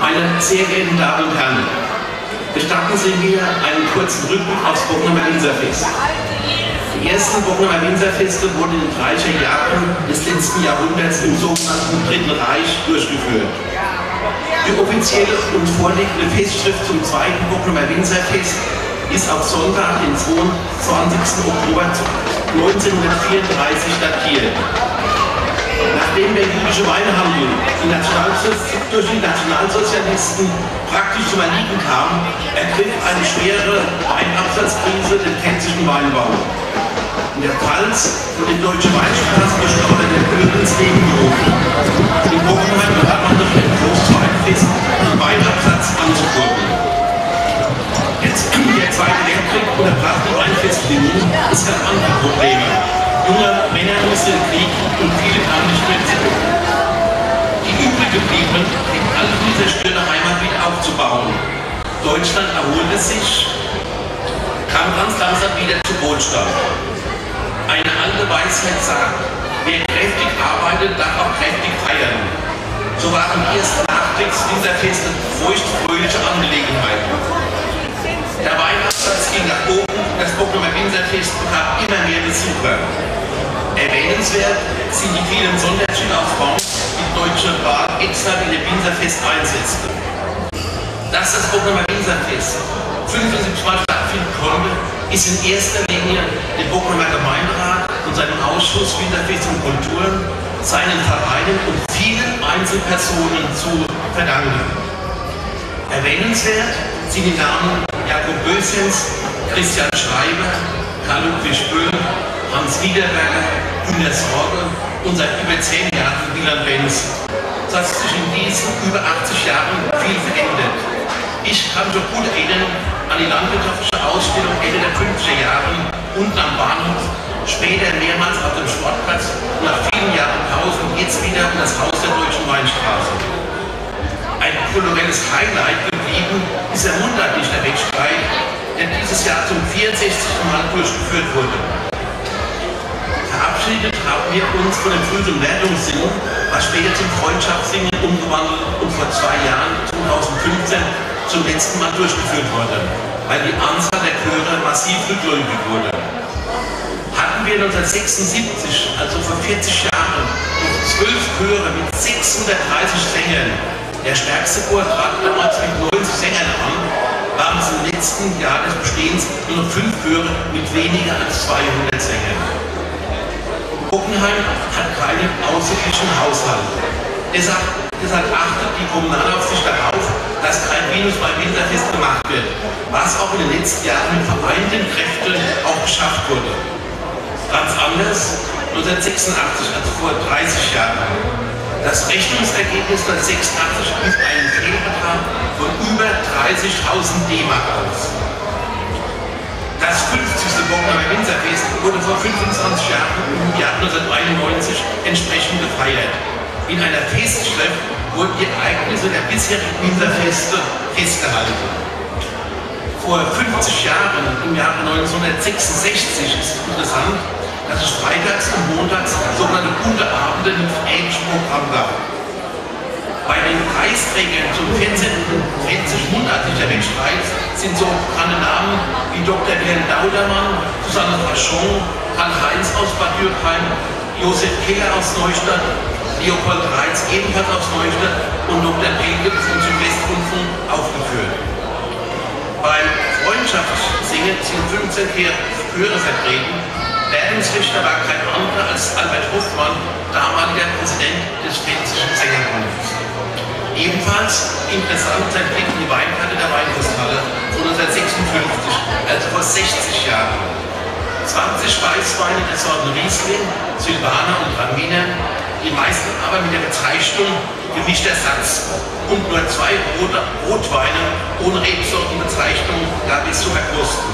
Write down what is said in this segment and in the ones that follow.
Meine sehr geehrten Damen und Herren, gestatten Sie mir einen kurzen Rückblick aufs Bocknummer Winzerfest. Die ersten Bocknummer Winzerfeste wurden in den 30er Jahren des letzten Jahrhunderts im sogenannten Dritten Reich durchgeführt. Die offizielle und vorliegende Festschrift zum zweiten Bocknummer Winzerfest ist auf Sonntag, den 22. Oktober 1934 datiert. Nachdem der jüdische Weinhandel durch die Nationalsozialisten praktisch zum Erliegen kam, ergriff eine schwere Weinabsatzkrise den pfälzischen Weinbau. In der Pfalz wurde die Deutsche Weinstraße gesteuert der Bürger ins Leben gerufen. In Bockenheim begann man durch ein Großweinfest den Weinabsatz anzukurbeln. Der Zweite Weltkrieg unterbrach die Weinfestbindung, es gab andere Probleme. Junge Männer mussten in den Krieg und viele kamen nicht mehr zurück. Die übrig gebliebenen fingen alle in dieser Stunde Heimat wieder aufzubauen. Deutschland erholte sich, kam ganz langsam wieder zu Wohlstand. Eine alte Weisheit sagt, wer kräftig arbeitet, darf auch kräftig feiern. So waren die ersten Nachkriegswinterfeste feucht-fröhliche Angelegenheiten. Der Weinabsatz ging nach oben, das Bocknummer Winzerfest bekam immer mehr Besucher. Erwähnenswert sind die vielen Sonderschiene aus France, die die Deutsche Bahn extra in der Winzerfest einsetzte. Dass das Bocknummer Winzerfest 75 Mal stattfinden konnte, ist in erster Linie dem Bocknummer Gemeinderat und seinem Ausschuss Winterfest und Kulturen, seinen Vereinen und vielen Einzelpersonen zu verdanken. Erwähnenswert sind die Namen Jakob Bösens, Christian Schreiber, Karl-Ludwig Böll, Hans Niederberger, Günter Sorge und seit über 10 Jahren Wieland Benz. Es hat sich in diesen über 80 Jahren viel verändert. Ich kann mich gut erinnern an die landwirtschaftliche Ausstellung Ende der 50er Jahre unten am Bahnhof, später mehrmals auf dem Sportplatz und nach vielen Jahren Pause und jetzt wieder um das Haus der Deutschen Weinstraße. Ein kulturelles Highlight geblieben ist der Mundartlichter Wettstreit, der dieses Jahr zum 64. Mal durchgeführt wurde. Verabschiedet haben wir uns von dem frühen Wertungssingen, was später zum Freundschaftssingen umgewandelt und vor 2 Jahren, 2015, zum letzten Mal durchgeführt wurde, weil die Anzahl der Chöre massiv rückläufig wurde. Hatten wir 1976, also vor 40 Jahren, noch 12 Chöre mit 630 Sängern, der stärkste Chor trat damals mit 90 Sängern an, waren es im letzten Jahr des Bestehens nur noch 5 Chöre mit weniger als 200 Sängern. Bockenheim hat keinen ausgeglichen Haushalt. Deshalb achtet die Kommunalaufsicht darauf, dass kein Minus beim Winterfest gemacht wird, was auch in den letzten Jahren mit vereinten Kräften auch geschafft wurde. Ganz anders 1986, also vor 30 Jahren. Das Rechnungsergebnis 1986 wies einen Fehlbetrag von über 30.000 D-Mark aus. Das 50. Bockenheimer Winzerfest wurde vor 25 Jahren im Jahr 1991 entsprechend gefeiert. In einer Festschrift wurden die Ereignisse der bisherigen Winzerfeste festgehalten. Vor 50 Jahren, im Jahre 1966, ist interessant, dass es freitags und montags sogenannte gute Abende mit ähnlichem Programm gab. Bei den Preisträgern zum 14. Mundartlicher Wettstreit sind so bekannte Namen wie Dr. Wilhelm Daudermann, Susanne Fachon, Karl-Heinz aus Bad Dürkheim, Josef Keller aus Neustadt, Leopold Reitz ebenfalls aus Neustadt und Dr. Pelke vom Südwestrundfunk aufgeführt. Beim Freundschaftssingen sind 15 Chöre vertreten. Wertungsrichter war kein anderer als Albert Hoffmann, damaliger Präsident des Pfälzischen Sängerbundes. Ebenfalls interessant sein Blick in die Weinkarte der Weinfesthalle von 1956, also vor 60 Jahren. 20 Weißweine der Sorten Riesling, Silvaner und Traminer, die meisten aber mit der Bezeichnung gemischter Satz und nur 2 Rotweine ohne Rebsortenbezeichnung gab es zu verkosten.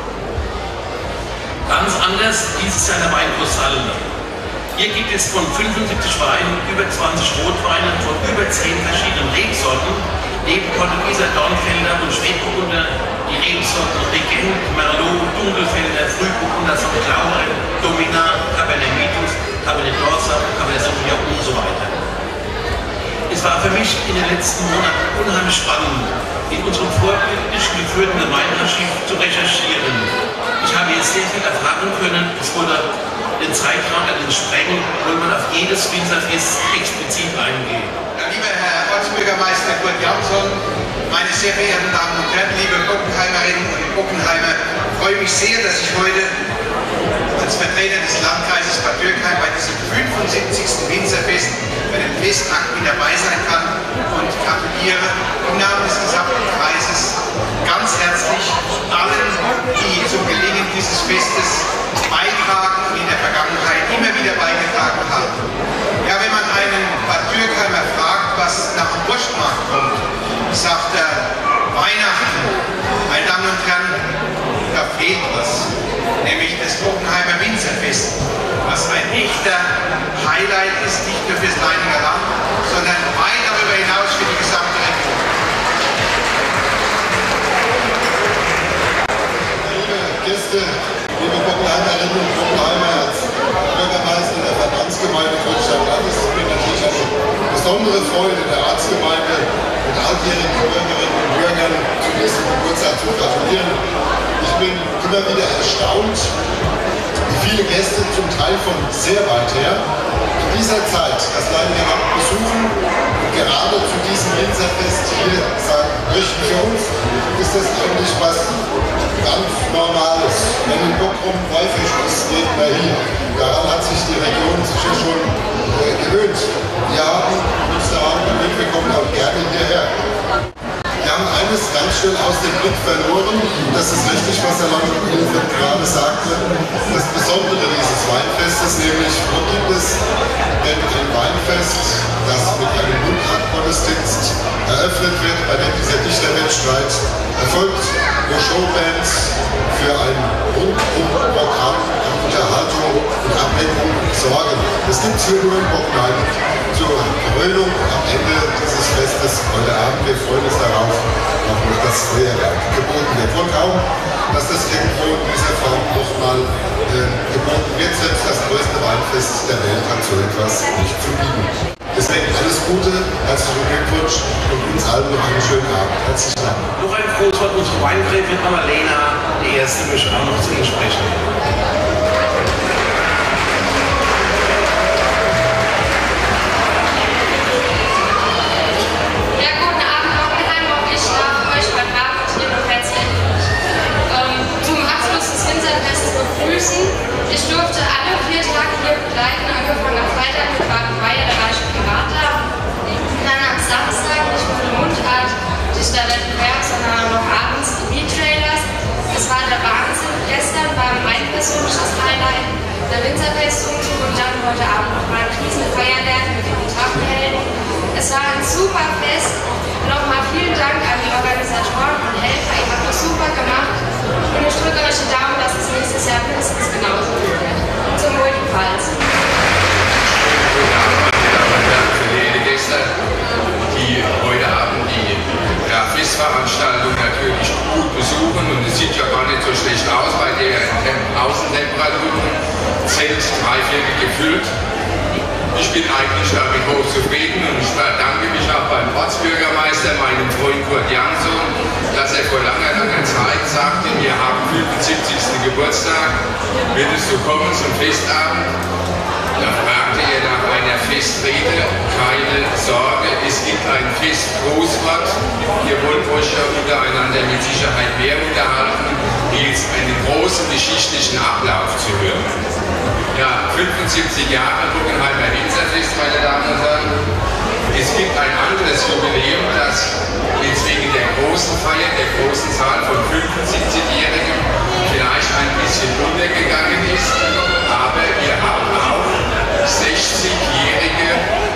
Ganz anders dieses Jahr der Weinfesthalle. Hier gibt es von 75 Weinen über 20 Rotweine von über 10 verschiedenen Rebsorten, neben Portugieser Dornfelder und Spätburgunder die Rebsorten Regent, Merlot, Dunkelfelder, Frühburgunder, Sauvignon Blanc, Dominat, Cabernet Vitus, Cabernet d'Orsa, Cabernet Sauvignon und so weiter. Es Es war für mich in den letzten Monaten unheimlich spannend, in unserem vorbildlich geführten Gemeindearchiv zu recherchieren. Ich habe jetzt sehr viel erfahren können, es wurde den Zeitraum sprengen, wo man auf jedes Winzerfest explizit eingeht. Ja, lieber Herr Ortsbürgermeister Kurt Jansson, meine sehr verehrten Damen und Herren, liebe Bockenheimerinnen und Bockenheimer, freue mich sehr, dass ich heute als Vertreter des Landkreises Bad Dürkheim bei diesem 75. Winzerfest bei dem Festakt mit dabei sein kann und gratuliere im Namen des gesamten Kreises ganz herzlich allen, die zum Gelingen dieses Festes beitragen und in der Vergangenheit immer wieder beigetragen haben. Ja, wenn man einen Bad Dürkheimer fragt, was nach dem Wurstmarkt kommt, sagt er Weihnachten. Meine Damen und Herren, da fehlt was, nämlich das Bockenheimer Winzerfest, was ein echter Highlight ist, nicht nur fürs Leininger Land, sondern weit darüber hinaus für die gesamte Region. Liebe Gäste, liebe Bockenheimerinnen und Bockenheimer, als Bürgermeister der Verbandsgemeinde Grünstadt-Land ist es mir natürlich eine besondere Freude, der Ratsgemeinde und alljährigen Bürgerinnen und Bürgern zu diesem Geburtstag zu gratulieren. Ich bin immer wieder erstaunt, wie viele Gäste zum Teil von sehr weit her in dieser Zeit das Leininger Land besuchen und gerade zu diesem Winzerfest hier sagen, möchten für uns ist das eigentlich was ganz Normales. Wenn in Bockrum Haifisch ist, geht man hier. Daran hat sich die Region sicher schon gewöhnt. Wir haben uns daran gewöhnt, wir kommen auch gerne hierher. Wir haben eines ganz schön aus dem Blick verloren, das ist richtig, was Herr Landrat gerade sagte, das Besondere dieses Weinfestes, nämlich wo gibt es denn ein Weinfest, das mit einem Mundartgottesdienst eröffnet wird, bei dem dieser Dichterwettstreit erfolgt, wo Showbands für ein Rundum-Programm an Unterhaltung und Ablenkung sorgen. Das gibt es hier nur in Bockenheim zur Krönung am Ende dieses Festes heute Abend. Wir freuen uns darauf, auch noch das Feuerwerk geboten wird. Wohl kaum, dass das irgendwo in dieser Form nochmal geboten wird. Selbst das größte Weinfest der Welt hat so etwas nicht zu bieten. Deswegen alles Gute, herzlichen Glückwunsch und uns allen noch einen schönen Abend. Herzlichen Dank. Noch ein Grußwort unserer Weingräfin Annalena, die erste möchte auch noch zu Ihnen sprechen. Ich durfte alle 4 Tage hier begleiten, angefangen am Freitag mit Baden-Weiher, da war ich privat da. Dann am Samstag nicht nur die Mundart, Dichterwettbewerb, sondern auch noch abends die Beat-Trailers. Das war der Wahnsinn. Gestern war mein persönliches Highlight der Winzerfestumzug und dann heute Abend nochmal ein Riesenfeuerwerk mit den Etappenhelden. Es war ein super Fest. Nochmal vielen Dank an die Organisatoren und Helfer, ihr habt das super gemacht. Und ich drücke euch die Daumen, dass es nächstes Jahr mindestens genauso wird. Zum Wohl die Pfalz. Guten Abend, meine Damen und Herren, verehrte Gäste, die heute Abend die Festveranstaltung natürlich gut besuchen. Und es sieht ja gar nicht so schlecht aus bei der Außentemperaturen. Zelt 3/4 gefüllt. Ich bin eigentlich damit hochzufrieden und ich bedanke mich auch beim Ortsbürgermeister, meinem Freund Kurt Jansson, dass er vor langer Zeit sagte, wir haben 75. Geburtstag, würdest du kommen zum Festabend? Da fragte er nach einer Festrede, keine Sorge, es gibt ein Festgrußwort. Ihr wollt euch ja untereinander mit Sicherheit mehr unterhalten, wie jetzt einen großen geschichtlichen Ablauf zu hören. Ja, 75 Jahre Bockenheimer Winzerfest, meine Damen und Herren. Es gibt ein anderes Jubiläum, das jetzt wegen der großen Feier, der großen Zahl von 75-Jährigen vielleicht ein bisschen untergegangen ist. Aber wir haben auch 60-jährige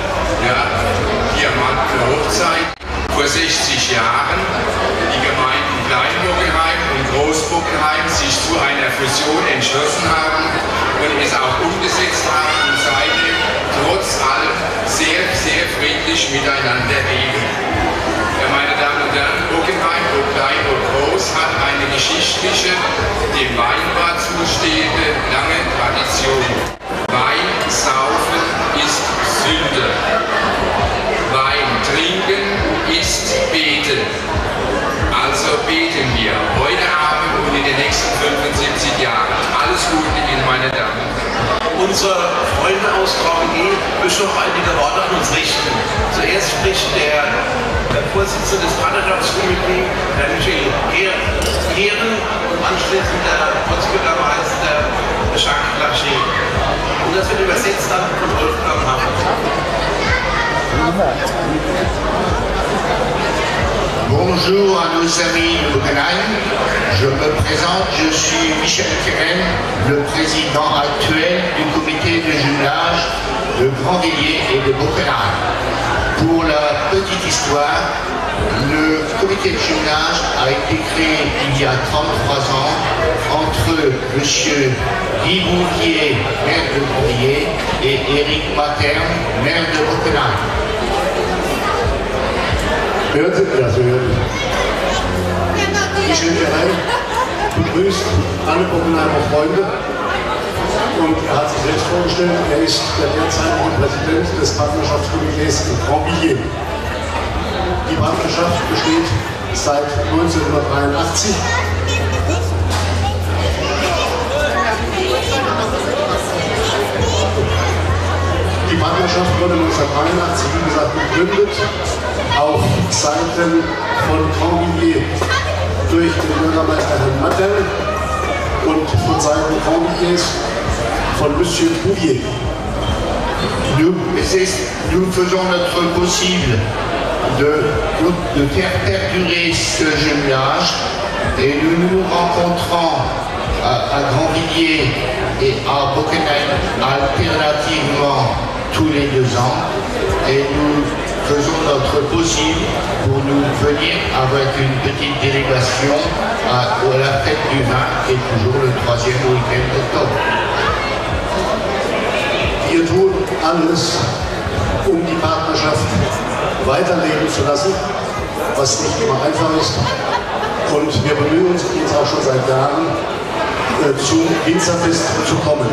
Diamantenhochzeit. Vor 60 Jahren die Gemeinden Klein-Bockenheim und Groß-Bockenheim sich zu einer Fusion entschlossen haben und es auch umgesetzt haben und seitdem trotz allem sehr, sehr friedlich miteinander leben. Ja, meine Damen und Herren, Bockenheim, ob klein, ob groß, hat eine geschichtliche, dem Weinbau zustehende, lange Tradition. Wein saufen ist Sünde. Wein beten. Also beten wir heute Abend und in den nächsten 75 Jahren. Alles Gute Ihnen, meine Damen. Unsere Freunde aus Graubier müssen noch einige Worte an uns richten. Zuerst spricht der Vorsitzende des Partnerschaftskomitees, Herr Michael Heeren, und anschließend der Ortsbürgermeister Jacques Laché. Und das wird übersetzt dann von Wolfgang Hammond. Bonjour à nos amis de Bockenheim. Je me présente, je suis Michel Keren, le président actuel du comité de jumelage de Grandvilliers et de Bockenheim. Pour la petite histoire, le comité de jumelage a été créé il y a 33 ans entre M. Guy Bouvier, maire de Grandvilliers, et Éric Materne, maire de Bockenheim. Michel Keren begrüßt alle Bockenheimer Freunde und er hat sich selbst vorgestellt, er ist der derzeitige Präsident des Partnerschaftskomitees in Grandvilliers. Die Partnerschaft besteht seit 1983. Die Partnerschaft wurde 1983, wie gesagt, gegründet auf Seiten von Grandvilliers durch den Bürgermeister Herrn Mattel und von Seiten Grandvilliers von Monsieur Bouvier. Nous faisons notre possible de faire perdurer ce jumelage et nous nous rencontrons à Grandvilliers et à Bockenheim alternativement tous les 2 ans et nous faisons notre possible pour nous venir avec une petite délégation à la fête du vin qui est toujours le 3e week-end d'octobre. Wir tun alles, die Partnerschaft weiterleben zu lassen, was nicht immer einfach ist. Und wir bemühen uns jetzt auch schon seit Jahren, zum Winzerfest zu kommen.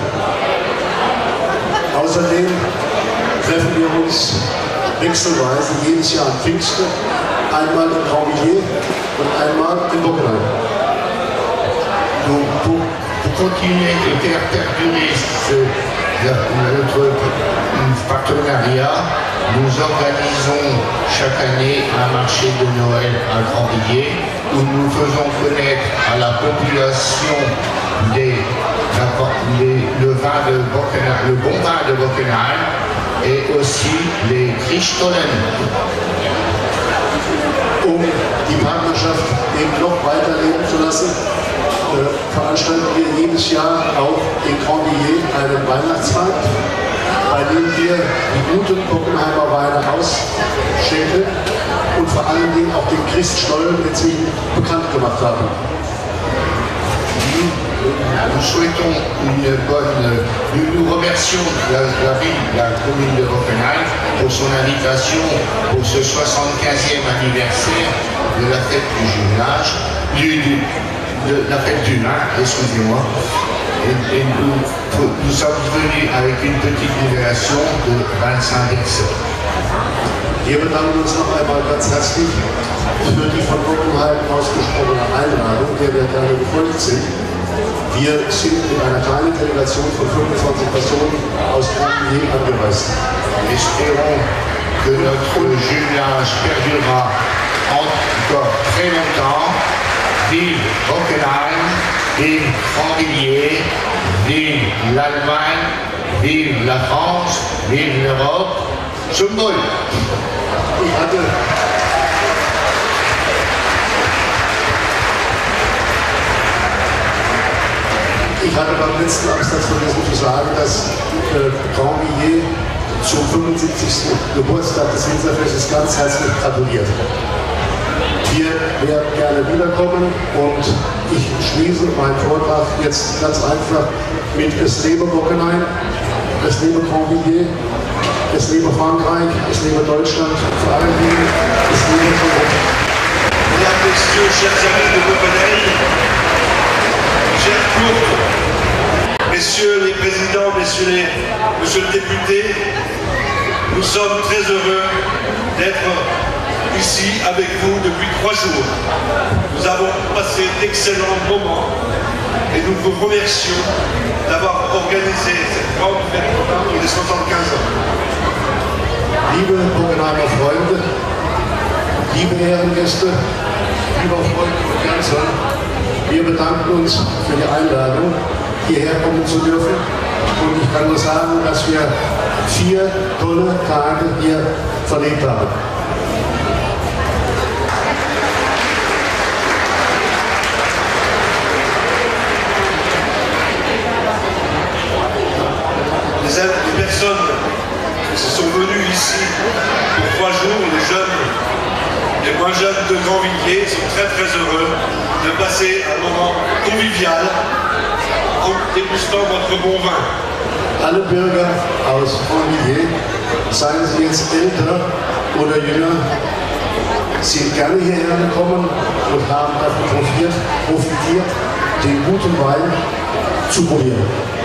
Außerdem treffen wir uns wechselweise jedes Jahr am Pfingsten, einmal in Grandvilliers und einmal in Bockenheim. Pour continuer de faire perdurer notre partenariat, nous organisons chaque année un marché de Noël à Grandvilliers où nous faisons connaître à la population le vin de Bockenheim, le bon vin de Bockenheim et aussi les Christollen. Die Partnerschaft eben noch weiterleben zu lassen, veranstalten wir jedes Jahr auch in Grandvilliers einen Weihnachtsmarkt, bei dem wir die guten Bockenheimer Weine ausschenken und vor allen Dingen auch den Christstollen inzwischen bekannt gemacht haben. Nous souhaitons nous remercions la commune de Bockenheim pour son invitation pour ce 75e anniversaire de la fête du jumelage, de la fête du vin, excusez-moi. Et nous sommes venus avec une petite délégation de 25 personnes. Wir bedanken uns noch einmal ganz herzlich für die von Bockenheim ausgesprochene Einladung, der wir gerne gefolgt sind. Wir sind mit einer kleinen Delegation von 25 Personen aus Grandvilliers angereist. Espérons que notre jumelage perdurera encore très longtemps. Vive Bockenheim, vive Grandvilliers, vive l'Allemagne, vive la France, vive l'Europe. Zum Wohl! Ich hatte beim letzten Absatz vergessen zu sagen, dass Grandvilliers zum 75. Geburtstag des Winzerfestes ganz herzlich gratuliert. Wir werden gerne wiederkommen und ich schließe meinen Vortrag jetzt ganz einfach mit Es lebe Bockenheim, es lebe Grandvilliers, es lebe Frankreich, es lebe Deutschland, vor allen Dingen es lebe Europa. Mesdames, Messieurs, chers amis de Bockenheim, chers Kurt, Messieurs les présidents, Monsieur le député, nous sommes très heureux d'être ici avec vous depuis 3 jours. Nous avons passé d'excellents moments et nous vous remercions d'avoir organisé cette grande fête pour les 75 ans. Liebe Bockenheimer Freunde, liebe Ehrengäste, lieber Freund von Janssen, wir bedanken uns für die Einladung, hierher kommen zu dürfen. Und ich kann nur sagen, dass wir 4 tolle Tage hier verlebt haben. Les personnes qui se sont venues ici pour 3 jours, les jeunes et moins jeunes de Grandvilliers, sont très heureux de passer un moment convivial en dégustant votre bon vin. Alle Bürger aus Grandvilliers, seien sie jetzt älter oder jünger, sind gerne hierher gekommen und haben davon profitiert, den guten Wein zu probieren.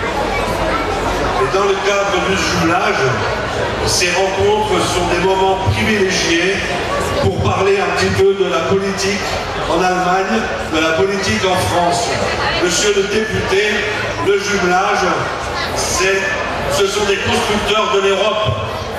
Et dans le cadre du jumelage, ces rencontres sont des moments privilégiés pour parler un petit peu de la politique en Allemagne, de la politique en France. Monsieur le député, le jumelage, ce sont des constructeurs de l'Europe.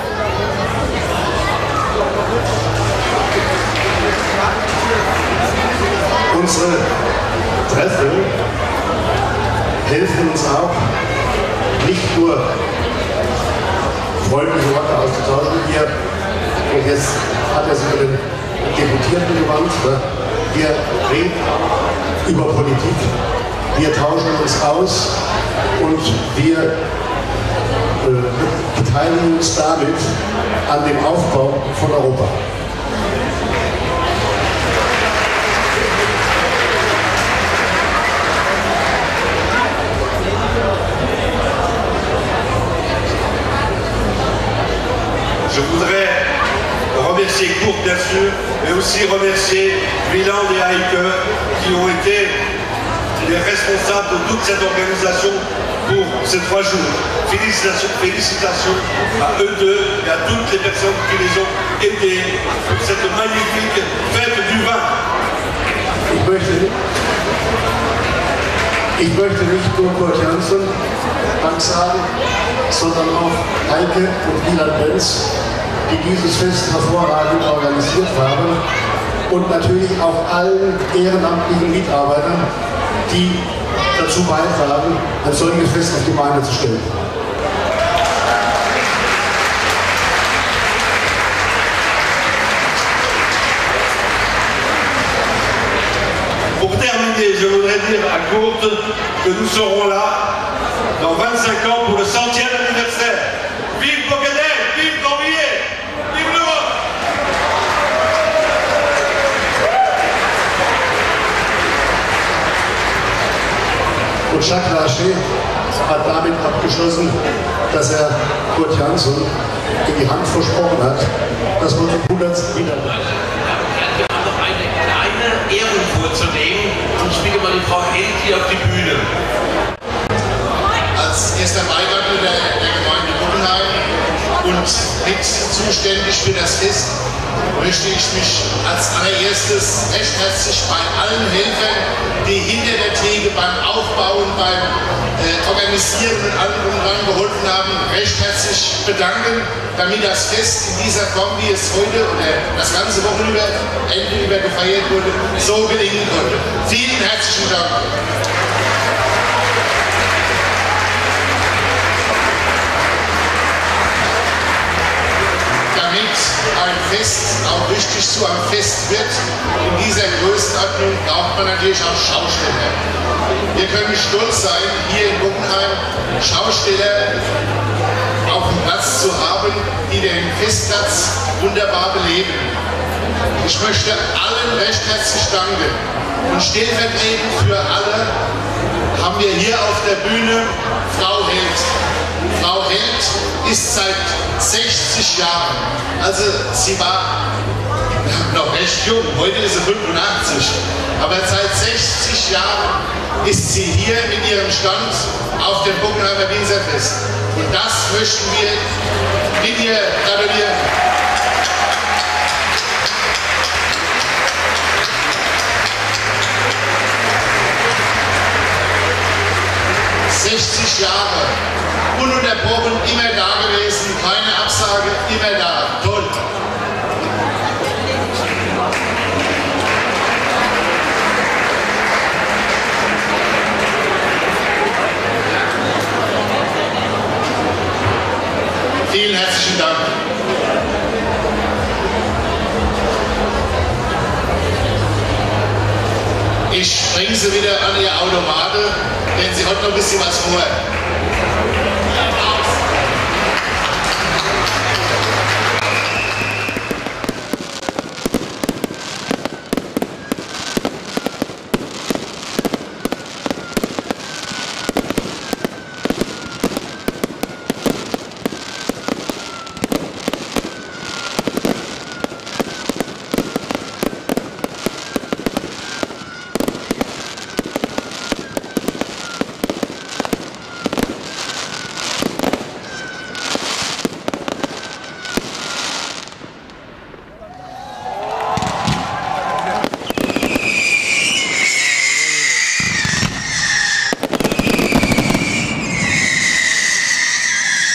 Unsere Treffen helfen uns auch, nicht nur freundliche Worte auszutauschen hier, und jetzt hat er sich mit den Deputierten gewandt, wir reden über Politik, wir tauschen uns aus und wir beteiligen uns damit an dem Aufbau von Europa. Je voudrais remercier Kurt, bien sûr, mais aussi remercier Wieland et Heike qui ont été les responsables de toute cette organisation pour ces 3 jours. Félicitations à eux deux et à toutes les personnes qui les ont aidés pour cette magnifique fête du vin. Ich möchte nicht nur Kurt Janssen Dank sagen, sondern auch Heike und Wieland Benz, die dieses Fest hervorragend organisiert haben, und natürlich auch allen ehrenamtlichen Mitarbeitern, die dazu beitragen, ein solches Fest auf die Beine zu stellen. Pour terminer, je voudrais dire à Kurt que nous serons là dans 25 ans pour le 100e anniversaire. Vive Bockenheim, vive Grandvilliers, vive l'Europe! Und Jacques Larcher hat damit abgeschlossen, dass er Kurt Janssen in die Hand versprochen hat, dass man zum 100. wieder. Wir haben noch eine kleine Ehrung vorzunehmen und ich bitte mal die Frau Held hier auf die Bühne. Als erster Beirat der Gemeinde Bockenheim und mit zuständig für das Fest möchte ich mich als allererstes recht herzlich bei allen Helfern, die hinter der Theke beim Aufbauen, beim Organisieren und allem drum dran geholfen haben, recht herzlich bedanken, damit das Fest in dieser Form, wie es heute oder das ganze Wochenende über gefeiert wurde, so gelingen konnte. Vielen herzlichen Dank. Damit ein Fest auch richtig zu einem Fest wird, in dieser Größenordnung braucht man natürlich auch Schausteller. Wir können stolz sein, hier in Bockenheim Schausteller auf dem Platz zu haben, die den Festplatz wunderbar beleben. Ich möchte allen recht herzlich danken und stellvertretend für alle haben wir hier auf der Bühne Frau Held. Frau Held ist seit 60 Jahren, also sie war noch recht jung, heute ist sie 85, aber seit 60 Jahren ist sie hier mit ihrem Stand auf dem Bockenheimer Winzerfest. Und das möchten wir mit ihr gratulieren. 30 Jahre ununterbrochen, immer da gewesen, keine Absage, immer da. Toll. Vielen herzlichen Dank. Ich bringe Sie wieder an Ihr Automate, denn Sie hat noch ein bisschen was vor.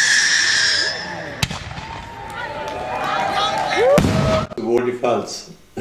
Wohl die Pfalz.